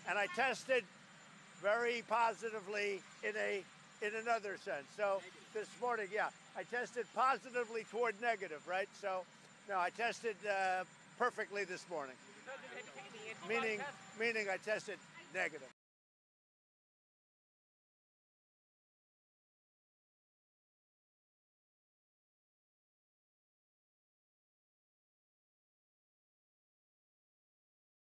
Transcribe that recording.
and I tested very positively in another sense. So this morning, yeah, I tested positively toward negative, right? So no, I tested perfectly this morning. Meaning I tested negative.